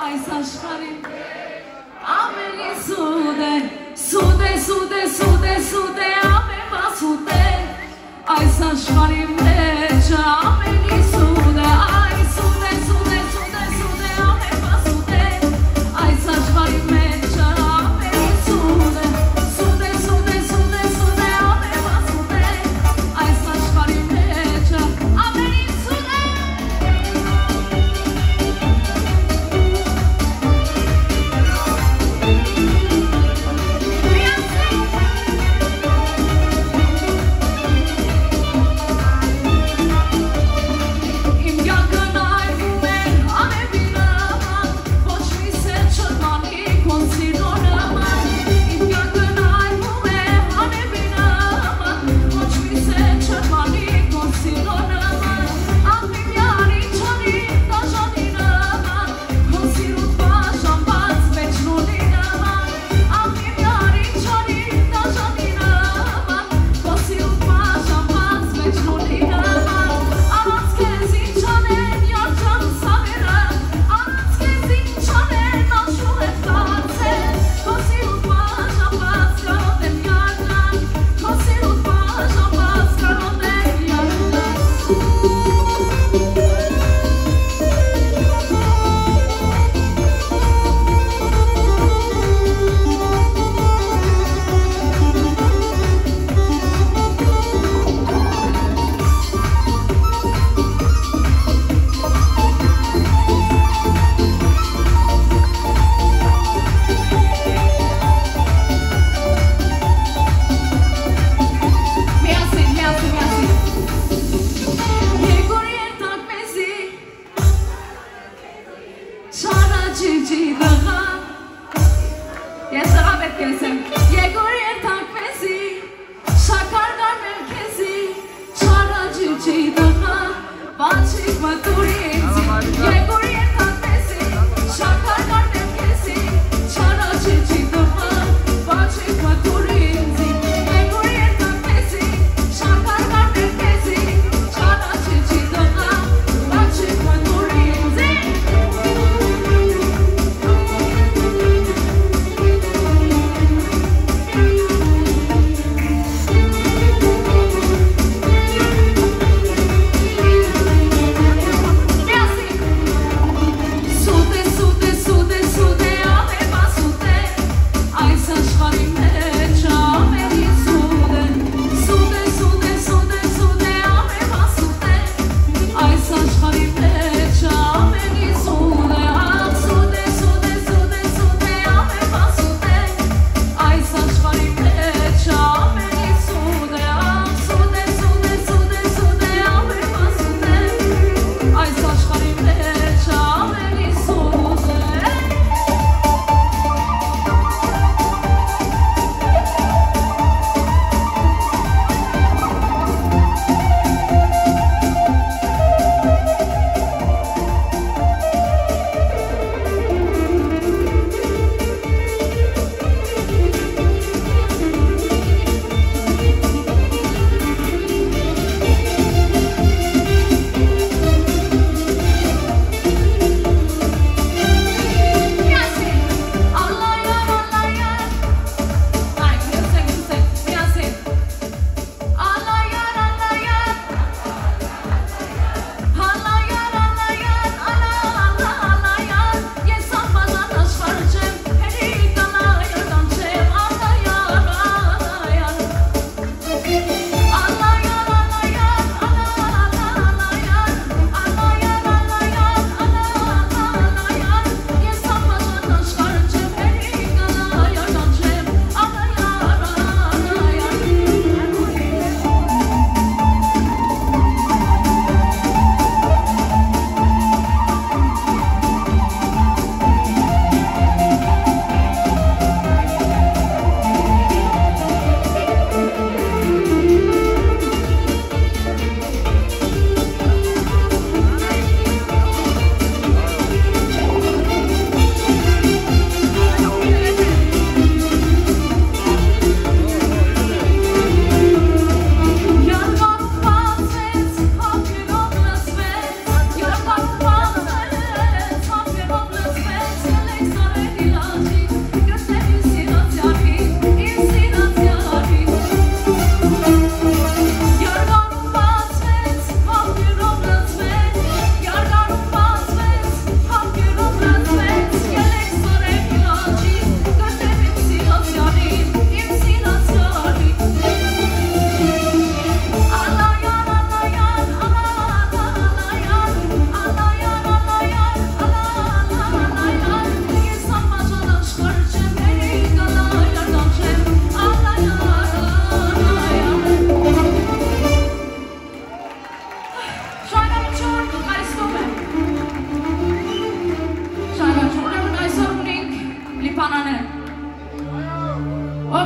այս աշխարհին ամենի սուտ է, սուտ է, սուտ է, սուտ է, սուտ է, ամեն բաց սուտ է, այս աշխարհի մեջ ամենի սուտ է, այ սուտ է, սուտ է, սուտ է, սուտ է, ամեն բաց սուտ է, այս աշխարհի մեջ ամենի սուտ է, սուտ է, սուտ է, սուտ է, սուտ է, ամեն բաց սուտ է, այս աշխարհի մեջ ամենի սուտ է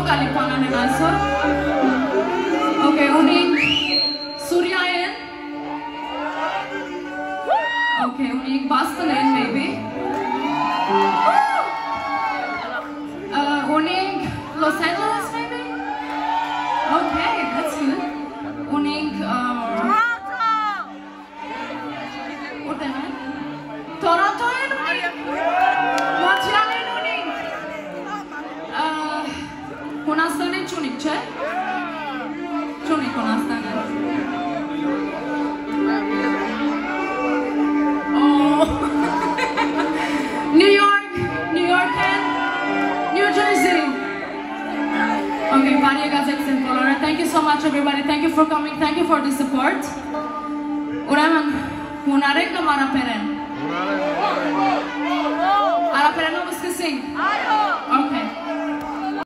Galipana Hemaso. Okay, uning Suryayan. Okay, uning Boston maybe. Uning Los Angeles maybe. Okay, that's good. Uning Toronto and uning Montreal and uning Konastane Chunik, che? Chunik Konastane. Oh, New York and New Jersey. Okay, Maria Gazexen Colora. Thank you so much, everybody. Thank you for coming. Thank you for the support. Uraman, Unarek Mara Peren. Ara Peren, no, we sing.